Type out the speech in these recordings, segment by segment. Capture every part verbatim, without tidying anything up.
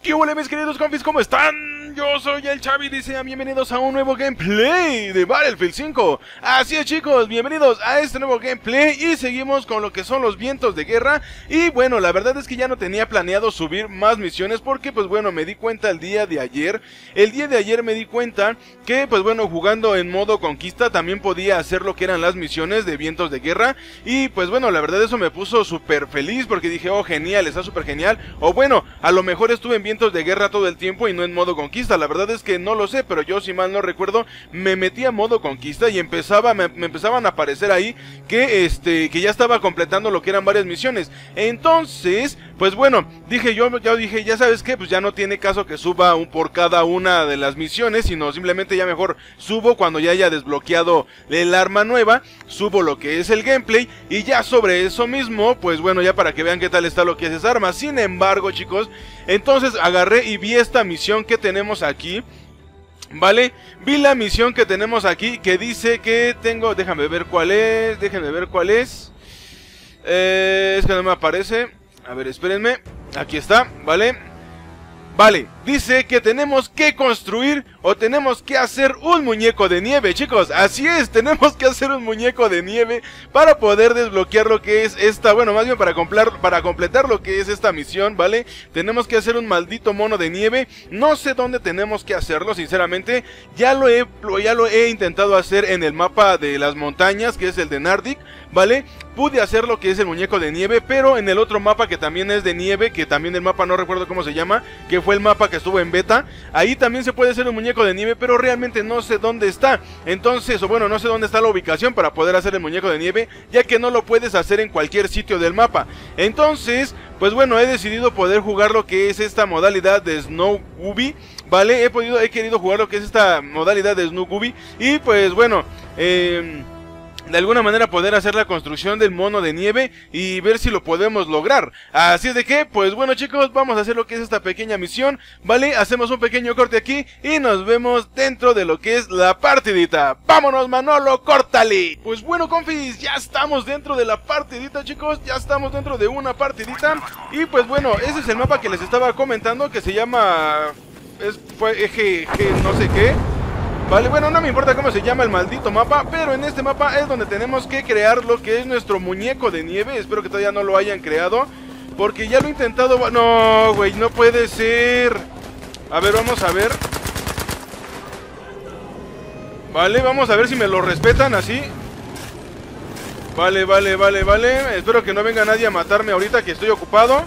¿Qué hola mis queridos compis? ¿Cómo están? Yo soy el Chavi y sean bienvenidos a un nuevo gameplay de Battlefield cinco. Así es chicos, bienvenidos a este nuevo gameplay y seguimos con lo que son los vientos de guerra. Y bueno, la verdad es que ya no tenía planeado subir más misiones porque pues bueno, me di cuenta el día de ayer. El día de ayer me di cuenta que pues bueno, jugando en modo conquista también podía hacer lo que eran las misiones de vientos de guerra. Y pues bueno, la verdad eso me puso súper feliz porque dije, oh genial, está súper genial. O bueno, a lo mejor estuve en vientos de guerra todo el tiempo y no en modo conquista. La verdad es que no lo sé, pero yo si mal no recuerdo me metí a modo conquista y empezaba me, me empezaban a aparecer ahí que este que ya estaba completando lo que eran varias misiones. Entonces, pues bueno, dije yo ya dije, ya sabes qué, pues ya no tiene caso que suba un por cada una de las misiones, sino simplemente ya mejor subo cuando ya haya desbloqueado el arma nueva, subo lo que es el gameplay y ya sobre eso mismo, pues bueno, ya para que vean qué tal está lo que es esa arma. Sin embargo, chicos, entonces agarré y vi esta misión que tenemos aquí, ¿vale? Vi la misión que tenemos aquí que dice que tengo, déjame ver cuál es, déjenme ver cuál es, eh, es que no me aparece, a ver, espérenme, aquí está, ¿vale? Vale, dice que tenemos que construir o tenemos que hacer un muñeco de nieve, chicos. Así es, tenemos que hacer un muñeco de nieve para poder desbloquear lo que es esta, bueno, más bien para completar, para completar lo que es esta misión, ¿vale? Tenemos que hacer un maldito mono de nieve. No sé dónde tenemos que hacerlo, sinceramente. Ya lo he, ya lo he intentado hacer en el mapa de las montañas, que es el de Nardik, ¿vale? Pude hacer lo que es el muñeco de nieve, pero en el otro mapa que también es de nieve, que también el mapa no recuerdo cómo se llama, que fue el mapa que estuvo en beta, ahí también se puede hacer un muñeco de nieve, pero realmente no sé dónde está. Entonces, o bueno, no sé dónde está la ubicación para poder hacer el muñeco de nieve, ya que no lo puedes hacer en cualquier sitio del mapa. Entonces, pues bueno, he decidido poder jugar lo que es esta modalidad de Snow Ubi, ¿vale? He podido, he querido jugar lo que es esta modalidad de Snow Ubi y pues bueno, eh... de alguna manera poder hacer la construcción del mono de nieve y ver si lo podemos lograr. Así es de que, pues bueno chicos, vamos a hacer lo que es esta pequeña misión, ¿vale? Hacemos un pequeño corte aquí y nos vemos dentro de lo que es la partidita. ¡Vámonos Manolo, córtale! Pues bueno confis, ya estamos dentro de la partidita chicos, ya estamos dentro de una partidita. Y pues bueno, ese es el mapa que les estaba comentando que se llama... Es, fue eje, eje no sé qué. Vale, bueno, no me importa cómo se llama el maldito mapa, pero en este mapa es donde tenemos que crear lo que es nuestro muñeco de nieve. Espero que todavía no lo hayan creado, porque ya lo he intentado. No, güey, no puede ser. A ver, vamos a ver. Vale, vamos a ver si me lo respetan así. Vale, vale, vale, vale. Espero que no venga nadie a matarme ahorita que estoy ocupado.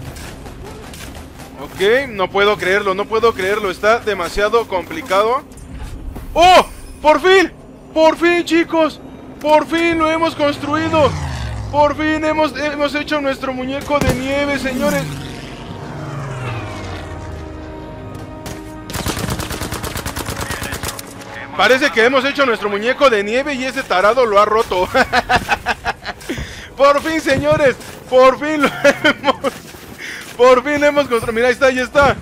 Ok, no puedo creerlo, no puedo creerlo, está demasiado complicado. ¡Oh! ¡Por fin! ¡Por fin, chicos! ¡Por fin lo hemos construido! ¡Por fin hemos, hemos hecho nuestro muñeco de nieve, señores! Parece que hemos hecho nuestro muñeco de nieve y ese tarado lo ha roto. ¡Por fin, señores! ¡Por fin lo hemos... ¡Por fin hemos construido! ¡Mira, ahí está, ahí está!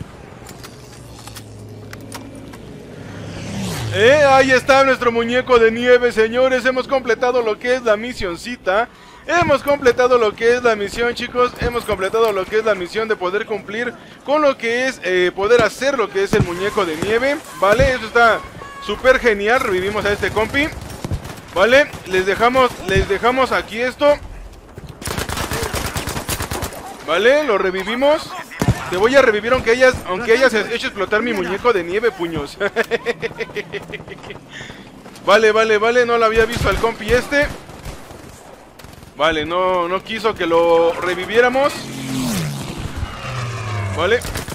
Eh, ahí está nuestro muñeco de nieve, señores. Hemos completado lo que es la misioncita. Hemos completado lo que es la misión, chicos. Hemos completado lo que es la misión de poder cumplir con lo que es eh, poder hacer lo que es el muñeco de nieve. Vale, eso está súper genial. Revivimos a este compi. Vale, les dejamos, les dejamos aquí esto. Vale, lo revivimos. Te voy a revivir aunque hayas, aunque hayas hecho explotar mi muñeco de nieve, puños. Vale, vale, vale, no lo había visto al compi este. Vale, no, no quiso que lo reviviéramos. Vale.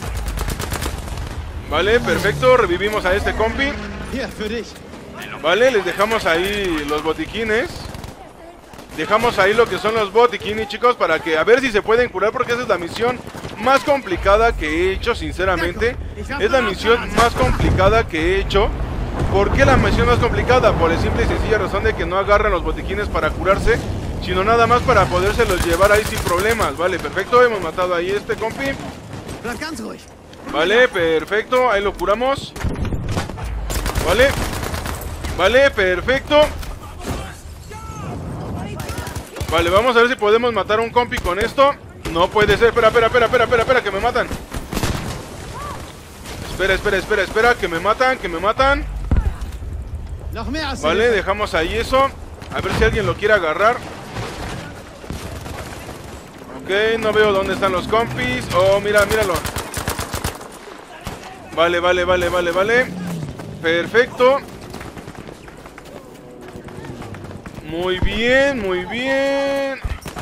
Vale, perfecto, revivimos a este compi. Vale, les dejamos ahí los botiquines. Dejamos ahí lo que son los botiquines, chicos, para que a ver si se pueden curar, porque esa es la misión más complicada que he hecho, sinceramente. Es la misión más complicada que he hecho. ¿Por qué la misión más complicada? Por la simple y sencilla razón de que no agarran los botiquines para curarse, sino nada más para podérselos llevar ahí sin problemas. Vale, perfecto, hemos matado ahí este compi. Vale, perfecto, ahí lo curamos. Vale. Vale, perfecto. Vale, vamos a ver si podemos matar a un compi con esto. No puede ser, espera, espera, espera, espera, espera, espera, que me matan. Espera, espera, espera, espera, que me matan, que me matan. Vale, dejamos ahí eso. A ver si alguien lo quiere agarrar. Ok, no veo dónde están los compis. Oh, mira, míralo. Vale, vale, vale, vale, vale. Perfecto. Muy bien, muy bien.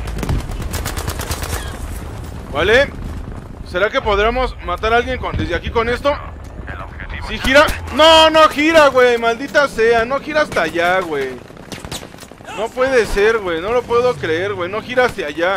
Vale. ¿Será que podremos matar a alguien con, desde aquí con esto? ¿Sí gira? No, no gira, güey. Maldita sea, no gira hasta allá, güey. No puede ser, güey. No lo puedo creer, güey. No gira hacia allá.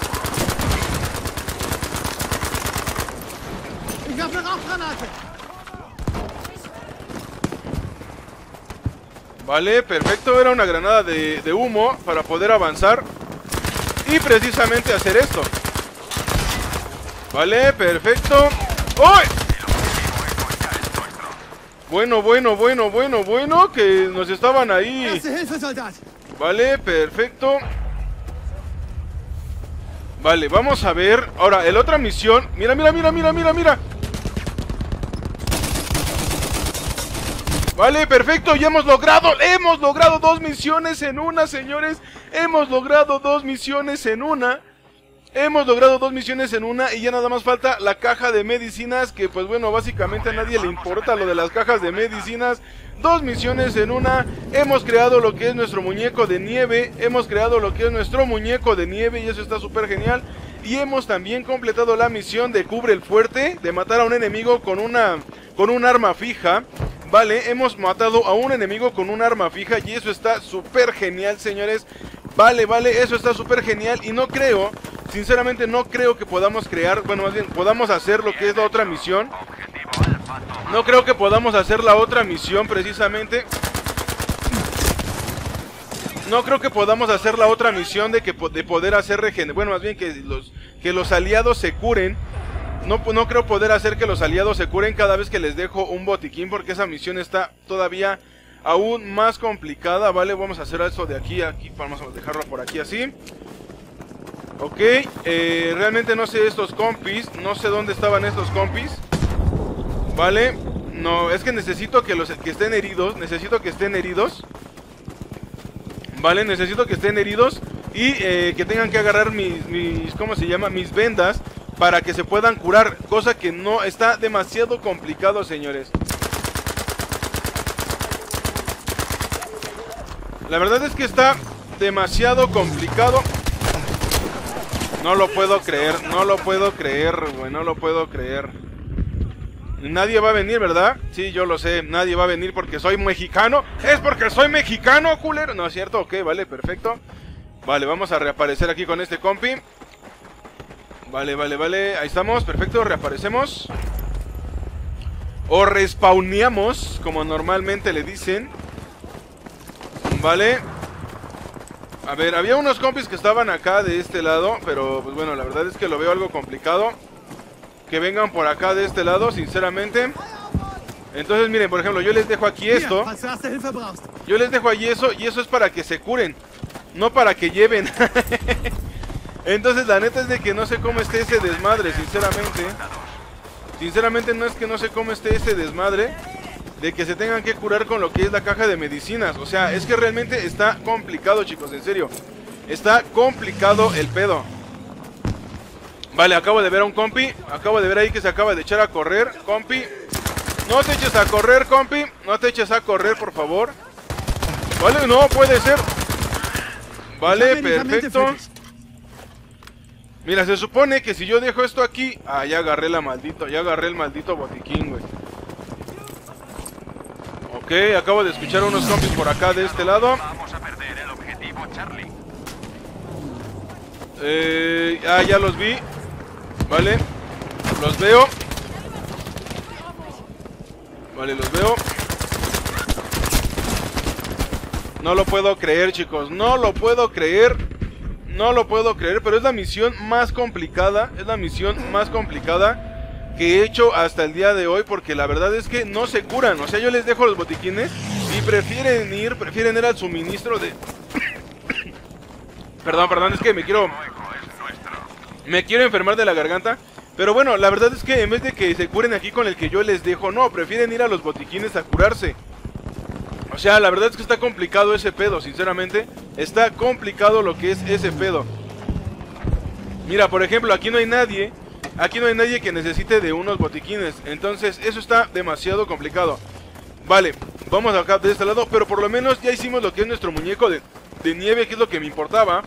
Vale, perfecto. Era una granada de, de humo para poder avanzar y precisamente hacer esto. Vale, perfecto. ¡Uy! Bueno, bueno, bueno, bueno, bueno, que nos estaban ahí. Vale, perfecto. Vale, vamos a ver. Ahora, la otra misión. Mira, mira, mira, mira, mira, mira. Vale, perfecto, ya hemos logrado, hemos logrado dos misiones en una, señores. Hemos logrado dos misiones en una. Hemos logrado dos misiones en una y ya nada más falta la caja de medicinas, que pues bueno, básicamente a nadie le importa lo de las cajas de medicinas. Dos misiones en una. Hemos creado lo que es nuestro muñeco de nieve. Hemos creado lo que es nuestro muñeco de nieve y eso está súper genial. Y hemos también completado la misión de cubre el fuerte, de matar a un enemigo con una con un arma fija. Vale, hemos matado a un enemigo con un arma fija y eso está súper genial, señores. Vale, vale, eso está súper genial y no creo, sinceramente no creo que podamos crear, bueno, más bien, podamos hacer lo que es la otra misión. No creo que podamos hacer la otra misión precisamente. No creo que podamos hacer la otra misión de que de poder hacer regener, bueno, más bien que los que los aliados se curen. No, no creo poder hacer que los aliados se curen cada vez que les dejo un botiquín, porque esa misión está todavía aún más complicada. Vale, vamos a hacer esto de aquí a aquí, vamos a dejarlo por aquí así. Ok, eh, realmente no sé estos compis, no sé dónde estaban estos compis. Vale, no, es que necesito que los que estén heridos, necesito que estén heridos. Vale, necesito que estén heridos y eh, que tengan que agarrar mis, mis, ¿cómo se llama? Mis vendas para que se puedan curar, cosa que no está demasiado complicado, señores. La verdad es que está demasiado complicado. No lo puedo creer, no lo puedo creer, güey, no lo puedo creer. Nadie va a venir, ¿verdad? Sí, yo lo sé, nadie va a venir porque soy mexicano. ¿Es porque soy mexicano, culero? No es cierto, ok, vale, perfecto. Vale, vamos a reaparecer aquí con este compi. Vale, vale, vale, ahí estamos, perfecto, reaparecemos. O respawneamos, como normalmente le dicen. Vale. A ver, había unos compis que estaban acá de este lado, pero pues bueno, la verdad es que lo veo algo complicado que vengan por acá de este lado, sinceramente. Entonces miren, por ejemplo, yo les dejo aquí esto. Yo les dejo allí eso y eso es para que se curen, no para que lleven. Entonces la neta es de que no sé cómo esté ese desmadre, sinceramente. Sinceramente no es que no sé cómo esté ese desmadre de que se tengan que curar con lo que es la caja de medicinas. O sea, es que realmente está complicado, chicos, en serio. Está complicado el pedo. Vale, acabo de ver a un compi. Acabo de ver ahí que se acaba de echar a correr. Compi, no te eches a correr, compi. No te eches a correr, por favor. Vale, no puede ser. Vale, perfecto. Mira, se supone que si yo dejo esto aquí... Ah, ya agarré la maldito, ya agarré el maldito botiquín, güey. Ok, acabo de escuchar a unos compis por acá de este lado. Vamos a perder el objetivo, Charlie. Eh, ah, ya los vi. Vale, los veo. Vale, los veo. No lo puedo creer, chicos, no lo puedo creer. No lo puedo creer, pero es la misión más complicada. Es la misión más complicada que he hecho hasta el día de hoy, porque la verdad es que no se curan. O sea, yo les dejo los botiquines y prefieren ir, prefieren ir al suministro de... Perdón, perdón, es que me quiero... Me quiero enfermar de la garganta. Pero bueno, la verdad es que en vez de que se curen aquí con el que yo les dejo, no, prefieren ir a los botiquines a curarse. O sea, la verdad es que está complicado ese pedo, sinceramente. Está complicado lo que es ese pedo. Mira, por ejemplo, aquí no hay nadie. Aquí no hay nadie que necesite de unos botiquines. Entonces, eso está demasiado complicado. Vale, vamos acá de este lado. Pero por lo menos ya hicimos lo que es nuestro muñeco de, de nieve, que es lo que me importaba.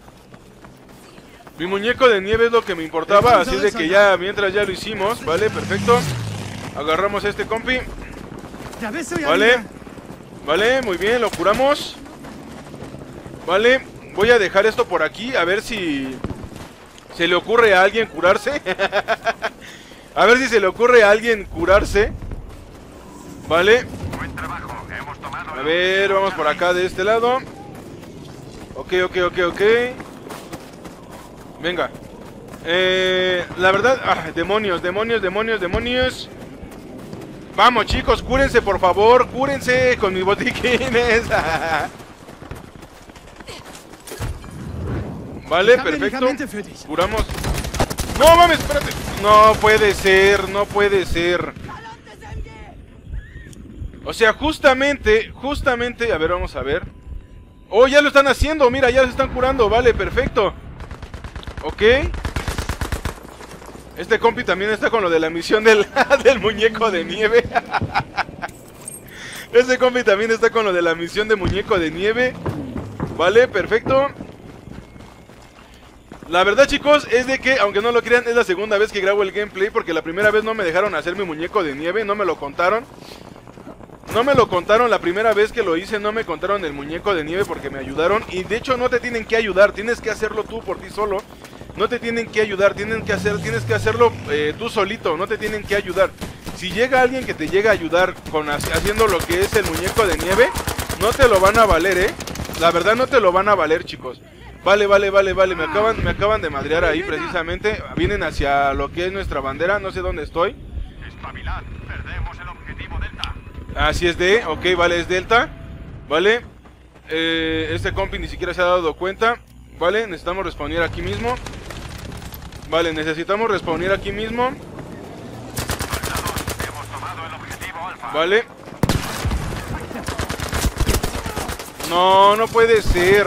Mi muñeco de nieve es lo que me importaba. Así de que ya, mientras ya lo hicimos. Vale, perfecto. Agarramos a este compi. Vale. Vale, muy bien, lo curamos. Vale, voy a dejar esto por aquí. A ver si se le ocurre a alguien curarse. A ver si se le ocurre a alguien curarse. Vale. A ver, vamos por acá de este lado. Ok, ok, ok, ok. Venga. Eh, la verdad... Ah, demonios, demonios, demonios, demonios. Vamos, chicos, cúrense, por favor. Cúrense con mis botiquines. Vale, perfecto. Curamos. No, mames, espérate. No puede ser, no puede ser. O sea, justamente, justamente... A ver, vamos a ver. Oh, ya lo están haciendo, mira, ya se están curando. Vale, perfecto. Ok. Este compi también está con lo de la misión del, del muñeco de nieve. Este compi también está con lo de la misión de muñeco de nieve. Vale, perfecto. La verdad, chicos, es de que, aunque no lo crean, es la segunda vez que grabo el gameplay, porque la primera vez no me dejaron hacer mi muñeco de nieve, no me lo contaron. No me lo contaron la primera vez que lo hice, no me contaron el muñeco de nieve porque me ayudaron. Y de hecho no te tienen que ayudar, tienes que hacerlo tú por ti solo. No te tienen que ayudar, tienen que hacer, tienes que hacerlo eh, tú solito, no te tienen que ayudar. Si llega alguien que te llega a ayudar con haciendo lo que es el muñeco de nieve, no te lo van a valer, eh. La verdad no te lo van a valer, chicos. Vale, vale, vale, vale, me acaban, me acaban de madrear ahí precisamente. Vienen hacia lo que es nuestra bandera, no sé dónde estoy. Espabilad, perdemos el objetivo Delta. Así es de, ok, vale, es Delta. Vale, eh, este compi ni siquiera se ha dado cuenta. Vale, necesitamos respawnear aquí mismo. Vale, necesitamos respawnear aquí mismo. Hemos tomado el objetivo Alfa. Vale. No, no puede ser.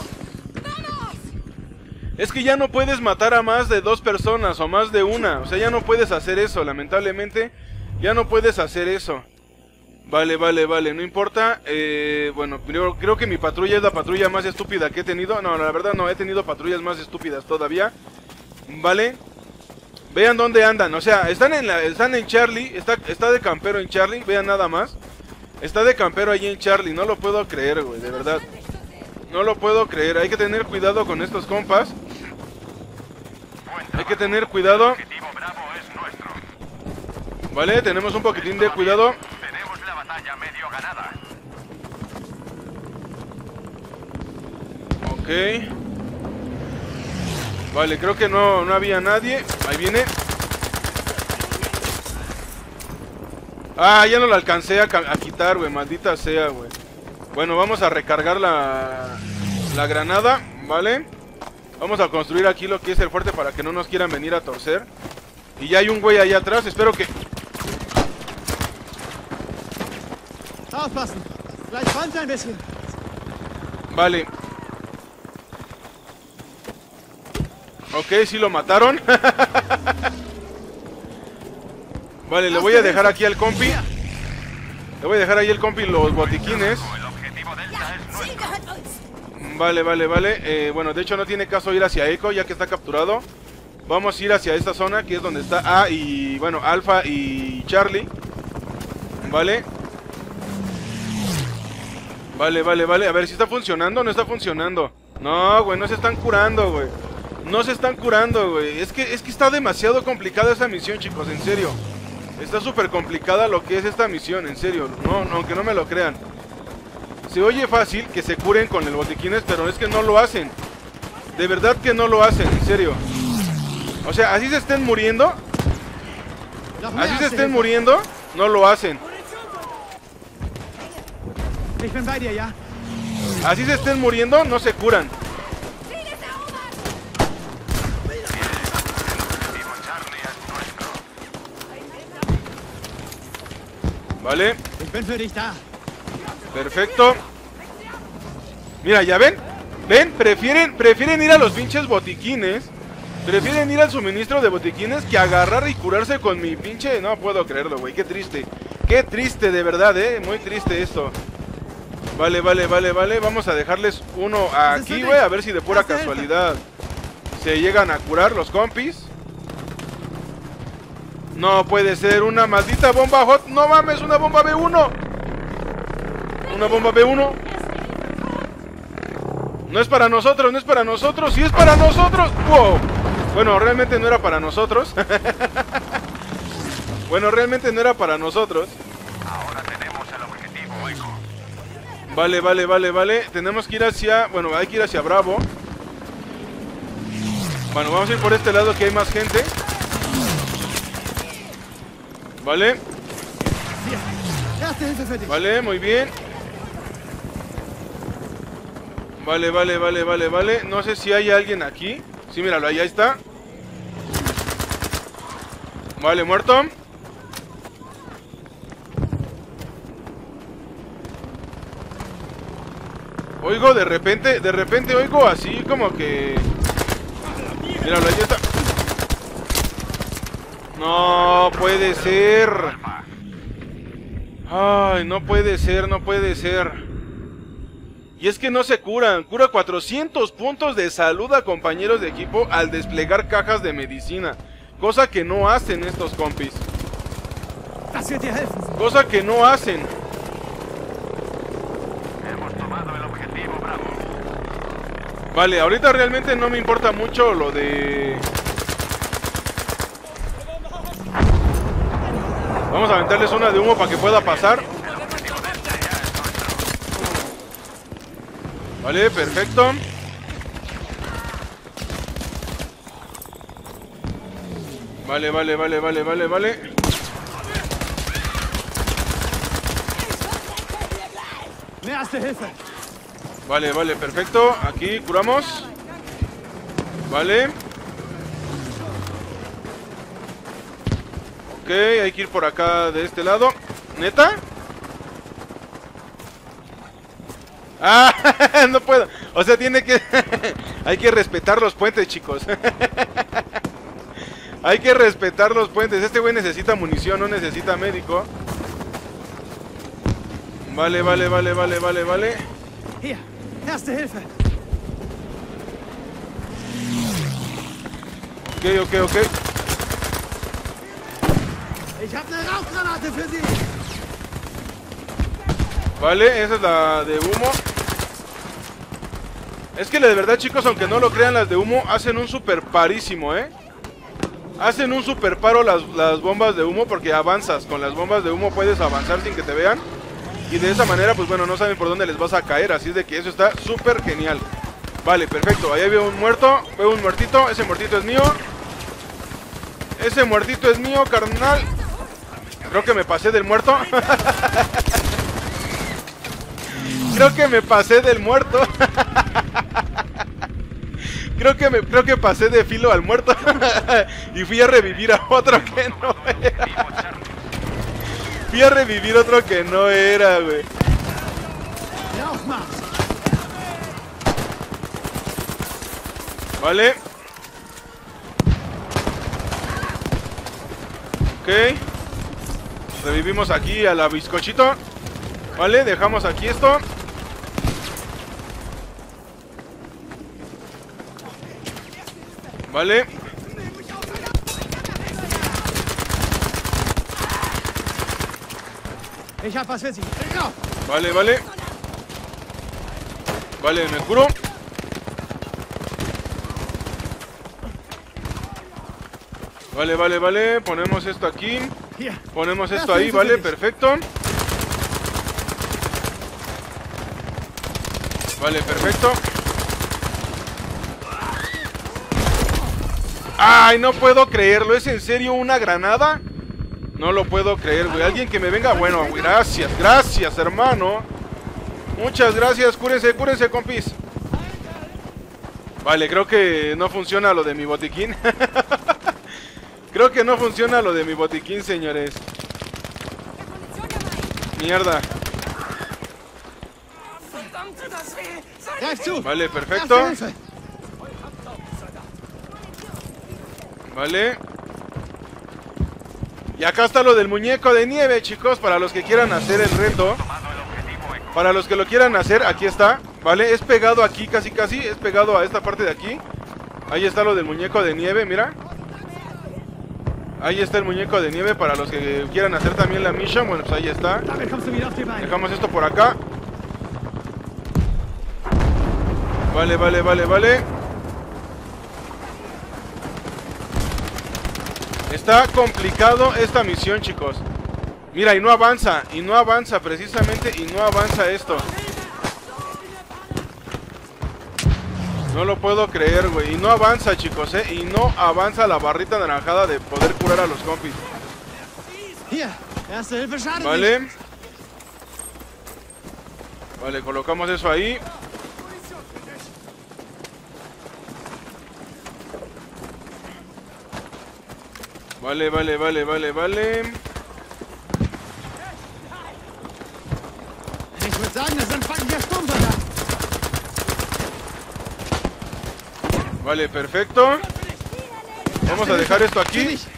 Es que ya no puedes matar a más de dos personas o más de una. O sea, ya no puedes hacer eso, lamentablemente. Ya no puedes hacer eso. Vale, vale, vale, no importa. eh, Bueno, creo, creo que mi patrulla es la patrulla más estúpida que he tenido. No, la verdad no, he tenido patrullas más estúpidas todavía. Vale. Vean dónde andan, o sea, están en, la, están en Charlie. Está, está de campero en Charlie, vean nada más. Está de campero allí en Charlie, no lo puedo creer, güey, de verdad. No lo puedo creer, hay que tener cuidado con estos compas. Hay que tener cuidado. Vale, tenemos un poquitín de cuidado. Tenemos la batalla medio ganada. Ok. Vale, creo que no, no había nadie. Ahí viene. Ah, ya no lo alcancé a, a quitar, güey. Maldita sea, güey. Bueno, vamos a recargar la, la granada, ¿vale? Vamos a construir aquí lo que es el fuerte para que no nos quieran venir a torcer. Y ya hay un güey ahí atrás, espero que... Vale. Ok, sí lo mataron. Vale, le voy a dejar aquí al compi. Le voy a dejar ahí el compi los botiquines. Vale, vale, vale. Eh, bueno, de hecho no tiene caso ir hacia Echo ya que está capturado. Vamos a ir hacia esta zona que es donde está A y, bueno, Alfa y Charlie. Vale. Vale, vale, vale. A ver si está funcionando o no está funcionando. No, güey, no se están curando, güey. No se están curando, güey. Es que, es que está demasiado complicada esa misión, chicos, en serio. Está súper complicada lo que es esta misión, en serio. No, no, aunque no me lo crean. Se oye fácil que se curen con el botiquines, pero es que no lo hacen. De verdad que no lo hacen, en serio. O sea, así se estén muriendo. Así se estén muriendo, no lo hacen. Así se estén muriendo, no se curan. Vale. Perfecto. Mira, ¿ya ven? ¿Ven? Prefieren, prefieren ir a los pinches botiquines. Prefieren ir al suministro de botiquines que agarrar y curarse con mi pinche... No puedo creerlo, güey. Qué triste. Qué triste, de verdad, eh. Muy triste esto. Vale, vale, vale, vale. Vamos a dejarles uno aquí, güey. A ver si de pura casualidad se llegan a curar los compis. No puede ser una maldita bomba hot. No mames, una bomba B uno. Una bomba B uno. No es para nosotros, no es para nosotros. Sí es para nosotros. Wow. Bueno, realmente no era para nosotros. Bueno, realmente no era para nosotros. Ahora tenemos el objetivo, Echo. Vale, vale, vale, vale. Tenemos que ir hacia... Bueno, hay que ir hacia Bravo. Bueno, vamos a ir por este lado que hay más gente. Vale. Vale, muy bien. Vale, vale, vale, vale, vale. No sé si hay alguien aquí. Sí, míralo, ahí está. Vale, muerto. Oigo, de repente, de repente oigo así como que... Míralo, ahí está. No puede ser. Ay, no puede ser, no puede ser. Y es que no se curan. Cura cuatrocientos puntos de salud a compañeros de equipo al desplegar cajas de medicina. Cosa que no hacen estos compis. Cosa que no hacen. Hemos tomado el objetivo, Bravo. Vale, ahorita realmente no me importa mucho lo de... Vamos a aventarles una de humo para que pueda pasar. Vale, perfecto. Vale, vale, vale, vale, vale, vale. Vale, vale, perfecto. Aquí curamos. Vale. Ok, hay que ir por acá de este lado. ¿Neta? Ah, no puedo. O sea, tiene que... Hay que respetar los puentes, chicos. Hay que respetar los puentes. Este güey necesita munición, no necesita médico. Vale, vale, vale, vale, vale, vale. Hier, erste Hilfe. Ok, ok, ok. Ich habe eine Rauchgranate für Sie. Vale, esa es la de humo. Es que de verdad, chicos, aunque no lo crean, las de humo hacen un super parísimo, ¿eh? Hacen un super paro las, las bombas de humo, porque avanzas. Con las bombas de humo puedes avanzar sin que te vean. Y de esa manera, pues bueno, no saben por dónde les vas a caer. Así es de que eso está súper genial. Vale, perfecto. Ahí veo un muerto. Veo un muertito. Ese muertito es mío. Ese muertito es mío, carnal. Creo que me pasé del muerto. Creo que me pasé del muerto. Creo que me creo que pasé de filo al muerto. Y fui a revivir a otro que no era. Fui a revivir otro que no era, güey. Vale. Ok. Revivimos aquí a la bizcochito. Vale, dejamos aquí esto. Vale. Ich hab was für Sie. Vale, vale. Vale, me curo. Vale, vale, vale. Ponemos esto aquí. Ponemos esto ahí, vale, perfecto. Vale, perfecto. Ay, no puedo creerlo. ¿Es en serio una granada? No lo puedo creer, güey. Alguien que me venga. Bueno, güey, gracias, gracias, hermano. Muchas gracias. Cúrense, cúrense, compis. Vale, creo que no funciona lo de mi botiquín. Creo que no funciona lo de mi botiquín, señores. Mierda. Greif zu! Vale, perfecto. Erste Hilfe! Vale. Y acá está lo del muñeco de nieve, chicos, para los que quieran hacer el reto. Para los que lo quieran hacer, aquí está. Vale, es pegado aquí casi casi, es pegado a esta parte de aquí. Ahí está lo del muñeco de nieve, mira. Ahí está el muñeco de nieve para los que quieran hacer también la mission. Bueno, pues ahí está. Damit kommst du wieder auf die Beine. Dejamos esto por acá. Vale, vale, vale, vale. Está complicado esta misión, chicos. Mira, y no avanza, y no avanza precisamente, y no avanza esto. No lo puedo creer, güey. Y no avanza, chicos, eh. Y no avanza la barrita naranjada de poder curar a los compis. Hier, erste Hilfe, schade nicht. Vale. Vale, colocamos eso ahí. Vale, vale, vale, vale, vale. Ich würde sagen, das sind Backen der Sturmsoldaten. Vale, perfecto. Vamos a dejar esto aquí. Nicht.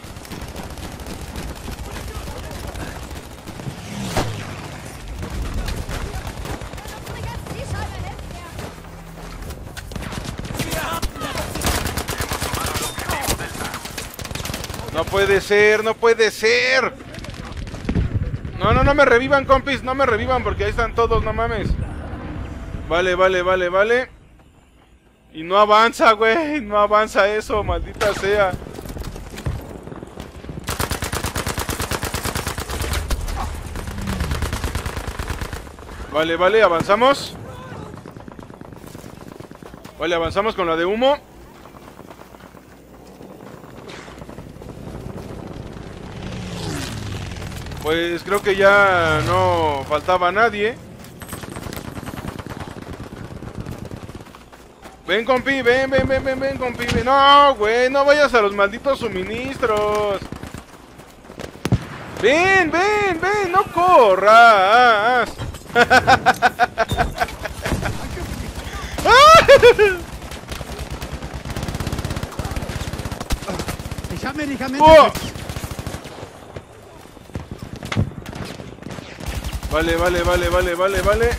No puede ser, no puede ser. No, no, no me revivan, compis. No me revivan porque ahí están todos, no mames. Vale, vale, vale, vale. Y no avanza, güey. No avanza eso, maldita sea. Vale, vale, avanzamos. Vale, avanzamos con la de humo. Pues creo que ya no faltaba nadie. Ven, compi, ven, ven, ven, ven, ven, compi. Ven. No, güey, no vayas a los malditos suministros. Ven, ven, ven, no corras. Ich habe Medikamente. Oh. Vale, vale, vale, vale, vale, vale.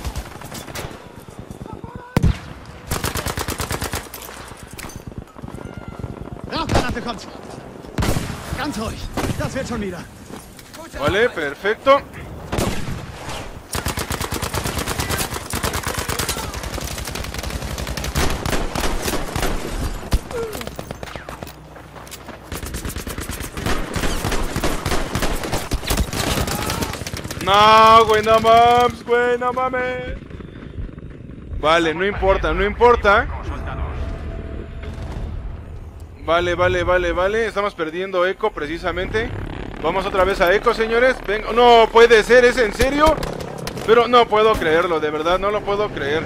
Rauchgranate kommt. Ganz ruhig. Das wird schon wieder. Vale, perfecto. No, güey, no mames, güey, no mames. Vale, no importa, no importa. Vale, vale, vale, vale. Estamos perdiendo eco precisamente. Vamos otra vez a eco, señores. Venga. No puede ser, ¿es en serio? Pero no puedo creerlo, de verdad, no lo puedo creer.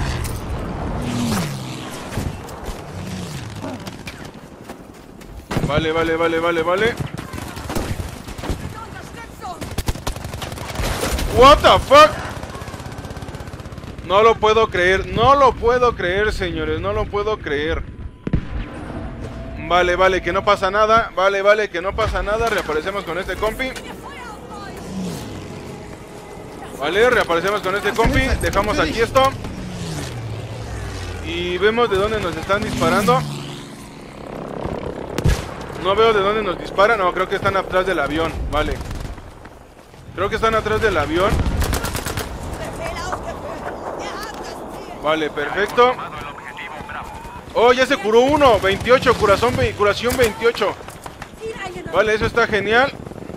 Vale, vale, vale, vale, vale. What the fuck? No lo puedo creer, no lo puedo creer, señores, no lo puedo creer. Vale, vale, que no pasa nada. Vale, vale, que no pasa nada. Reaparecemos con este compi. Vale, reaparecemos con este compi. Dejamos aquí esto. Y vemos de dónde nos están disparando. No veo de dónde nos disparan. No, creo que están atrás del avión. Vale. Creo que están atrás del avión. Vale, perfecto. Oh, ya se curó uno. veintiocho, curación, curación veintiocho. Vale, eso está genial.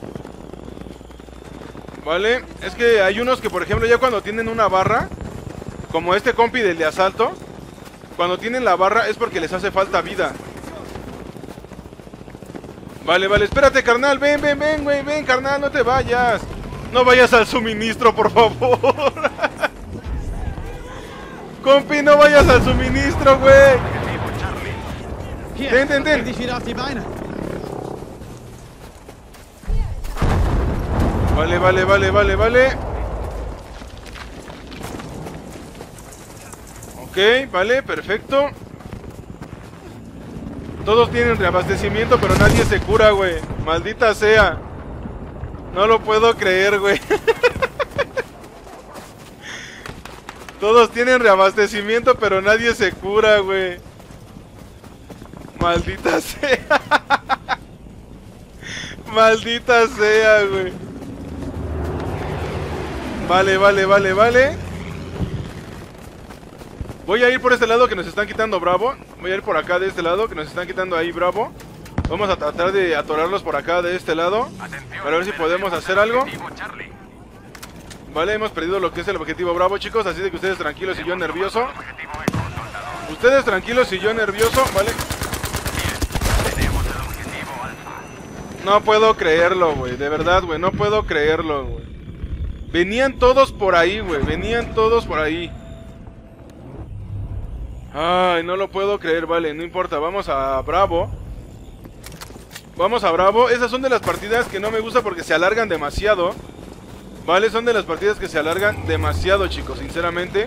Vale, es que hay unos que, por ejemplo, ya cuando tienen una barra, como este compi del de asalto, cuando tienen la barra es porque les hace falta vida. Vale, vale, espérate, carnal. Ven, ven, ven, güey, ven, carnal, no te vayas. No vayas al suministro, por favor. Compi, no vayas al suministro, güey. Hier, Den, den, den. bring dich wieder auf die Beine. Vale, vale, vale, vale, vale. Ok, vale, perfecto. Todos tienen reabastecimiento, pero nadie se cura, güey. Maldita sea. No lo puedo creer, güey. Todos tienen reabastecimiento, pero nadie se cura, güey. Maldita sea. Maldita sea, güey. Vale, vale, vale, vale. Voy a ir por este lado que nos están quitando Bravo. Voy a ir por acá de este lado que nos están quitando ahí Bravo. Vamos a tratar de atorarlos por acá de este lado. Para ver si podemos hacer algo. Vale, hemos perdido lo que es el objetivo Bravo, chicos. Así de que ustedes tranquilos y yo nervioso. Ustedes tranquilos y yo nervioso, ¿vale? No puedo creerlo, güey. De verdad, güey. No puedo creerlo, güey. Venían todos por ahí, güey. Venían todos por ahí. Ay, no lo puedo creer, vale. No importa, vamos a Bravo. Vamos a Bravo. Esas son de las partidas que no me gusta porque se alargan demasiado. Vale, son de las partidas que se alargan demasiado, chicos, sinceramente.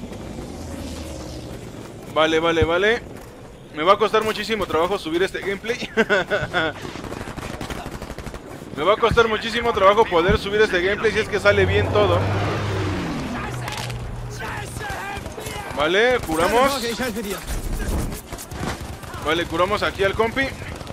Vale, vale, vale. Me va a costar muchísimo trabajo subir este gameplay. Me va a costar muchísimo trabajo poder subir este gameplay si es que sale bien todo. Vale, curamos. Vale, curamos aquí al compi.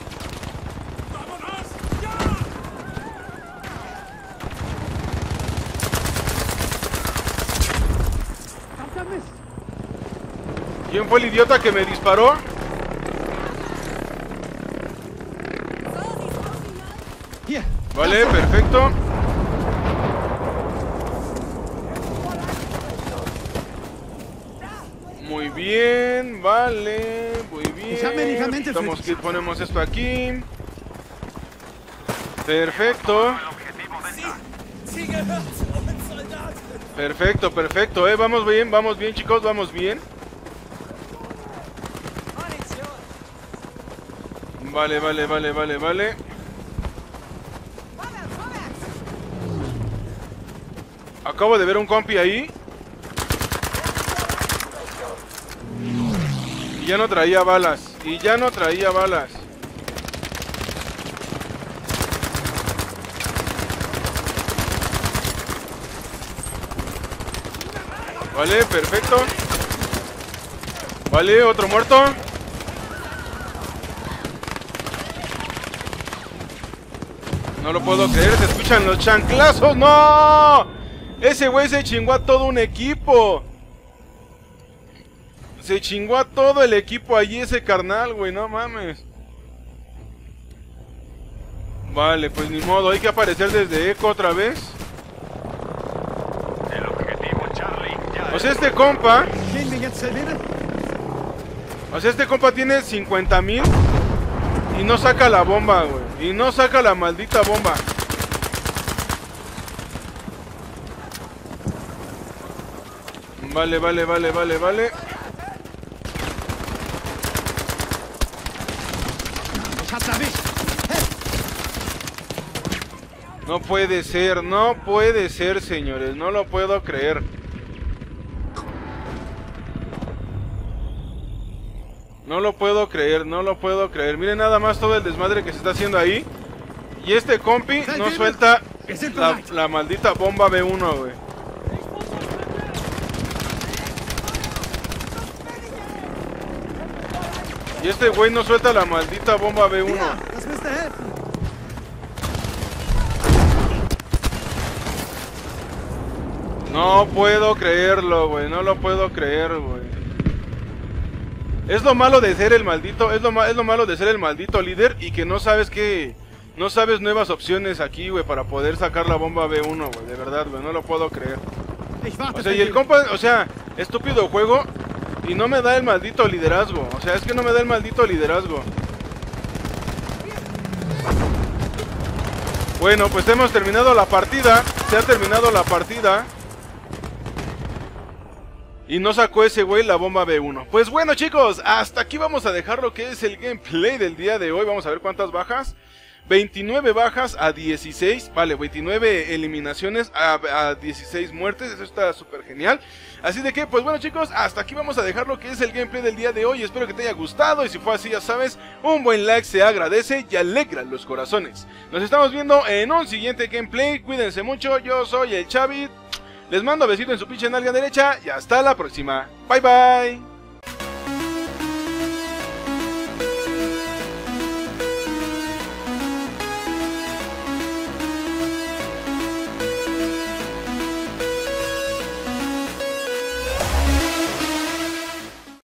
¿Quién fue el idiota que me disparó? Vale, perfecto. Muy bien, vale, muy bien. Estamos que ponemos esto aquí. Perfecto. Perfecto, perfecto, eh, vamos bien, vamos bien, chicos, vamos bien. Vale, vale, vale, vale, vale. Acabo de ver un compi ahí. Y ya no traía balas. Y ya no traía balas. Vale, perfecto. Vale, otro muerto. No lo puedo creer, se escuchan los chanclazos. ¡No! Ese güey se chingó a todo un equipo. Se chingó a todo el equipo allí ese carnal, güey, no mames. Vale, pues ni modo, hay que aparecer desde Eco otra vez. El objetivo Charlie ya. O sea, este compa... O sea, este compa tiene cincuenta mil y no saca la bomba, güey. Y no saca la maldita bomba. Vale, vale, vale, vale, vale. No puede ser, no puede ser, señores. No lo puedo creer. No lo puedo creer, no lo puedo creer. Miren nada más todo el desmadre que se está haciendo ahí. Y este compi no suelta la, la maldita bomba B uno, güey. Y este güey no suelta la maldita bomba B uno. No puedo creerlo, güey. No lo puedo creer, güey. Es lo malo de ser el maldito, es lo, ma es lo malo de ser el maldito líder y que no sabes que... No sabes nuevas opciones aquí, güey, para poder sacar la bomba B uno, güey. De verdad, güey, no lo puedo creer. O sea, y el compa, o sea, estúpido juego y no me da el maldito liderazgo. O sea, es que no me da el maldito liderazgo. Bueno, pues hemos terminado la partida. Se ha terminado la partida. Y no sacó ese güey la bomba B uno. Pues bueno, chicos, hasta aquí vamos a dejar lo que es el gameplay del día de hoy. Vamos a ver cuántas bajas. veintinueve bajas a dieciséis, vale, veintinueve eliminaciones a, a dieciséis muertes, eso está súper genial. Así de que, pues bueno chicos, hasta aquí vamos a dejar lo que es el gameplay del día de hoy. Espero que te haya gustado y si fue así ya sabes, un buen like se agradece y alegra los corazones. Nos estamos viendo en un siguiente gameplay, cuídense mucho, yo soy el Chavi. Les mando besito en su pinche nalga derecha y hasta la próxima. Bye bye.